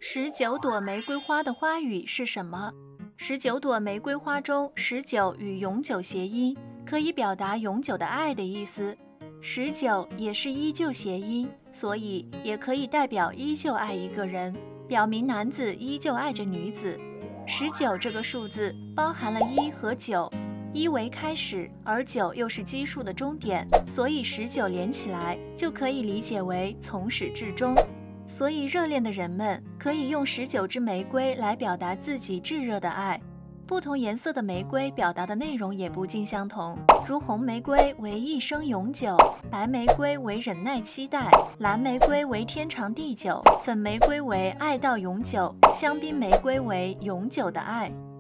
19朵玫瑰花的花语是什么？19朵玫瑰花中，19与永久谐音，可以表达永久的爱的意思。19也是依旧谐音，所以也可以代表依旧爱一个人，表明男子依旧爱着女子。19这个数字包含了1和9，一为开始，而9又是奇数的终点，所以19连起来就可以理解为从始至终。所以热恋的人们可以用19支玫瑰来表达自己炙热的爱。不同颜色的玫瑰表达的内容也不尽相同，如红玫瑰为一生永久，白玫瑰为忍耐期待，蓝玫瑰为天长地久，粉玫瑰为爱到永久，香槟玫瑰为永久的爱。